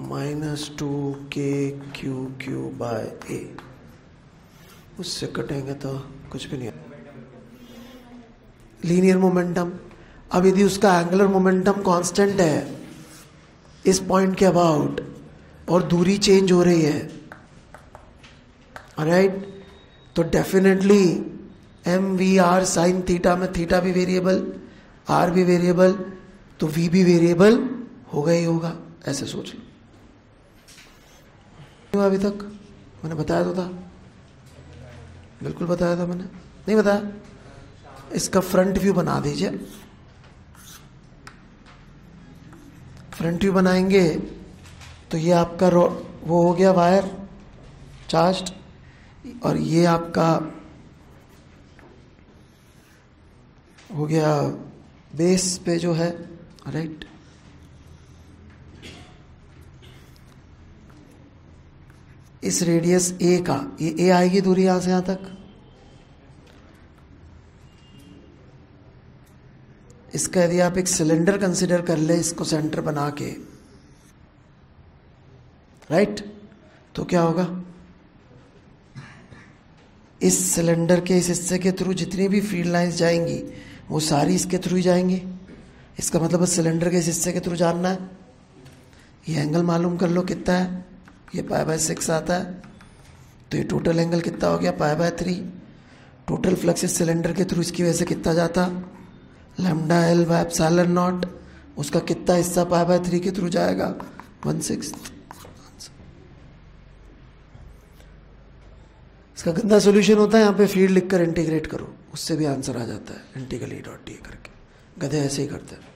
-2k/q/a, उससे कटेंगे तो कुछ भी नहीं। लीनियर मोमेंटम, अब यदि उसका एंगुलर मोमेंटम कांस्टेंट है इस पॉइंट के अबाउट और दूरी चेंज हो रही है, राइट, तो डेफिनेटली mv/r sin थीटा में थीटा भी वेरिएबल, r भी वेरिएबल, तो v भी वेरिएबल होगा ही होगा। ऐसे सोच लो। अभी तक मैंने बताया तो था, बिल्कुल बताया था मैंने, नहीं बताया? इसका फ्रंट व्यू बना दीजिए। फ्रंट व्यू बनाएंगे तो ये आपका वो हो गया वायर चार्ज्ड, और ये आपका हो गया बेस पे जो है, राइट। इस रेडियस a का, ये a आएगी दूरी यहां से यहां तक, इसका यदि आप एक सिलेंडर कंसिडर कर ले, इसको सेंटर बना के, राइट, तो क्या होगा? इस सिलेंडर के इस हिस्से के थ्रू जितनी भी फील्ड लाइंस जाएंगी वो सारी इसके थ्रू ही जाएंगी। इसका मतलब सिलेंडर के इस हिस्से के थ्रू जानना है। ये एंगल मालूम कर लो कितना है, ये π/6 आता है, तो ये टोटल एंगल कितना हो गया? π/3। टोटल फ्लक्स इस सिलेंडर के थ्रू इसकी वजह से कितना जाता? λL/ε0, उसका कितना हिस्सा π/3 के थ्रू जाएगा? 1/6। इसका गंदा सॉल्यूशन होता है यहाँ पे फील्ड लिखकर इंटीग्रेट करो, उससे भी आंसर आ जाता है इंटीग्रल E.D करके। गधे ऐसे ही करते हैं।